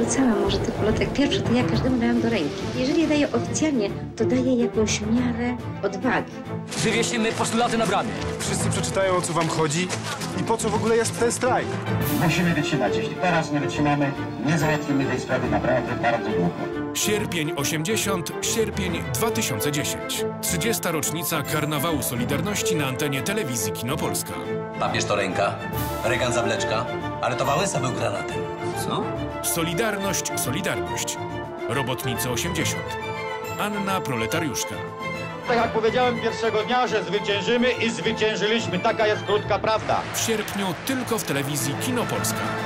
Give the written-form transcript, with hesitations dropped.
rzucałam może tych plotek pierwszy, to ja każdemu dałam do ręki. Jeżeli je daję oficjalnie, to daję jakąś miarę odwagi. Wywiesimy postulaty na bramie. Wszyscy przeczytają, o co wam chodzi i po co w ogóle jest ten strajk. Musimy wytrzymać. Jeśli teraz nie wytrzymamy, nie załatwimy tej sprawy naprawdę bardzo długo. Sierpień 80, sierpień 2010. 30. rocznica Karnawału Solidarności na antenie telewizji Kino Polska. Papież to ręka, Reagan zawleczka, ale to Wałęsa był granatem. Co? Solidarność, Solidarność. Robotnicy 80. Anna Proletariuszka. Tak jak powiedziałem pierwszego dnia, że zwyciężymy i zwyciężyliśmy. Taka jest krótka prawda. W sierpniu tylko w telewizji Kino Polska.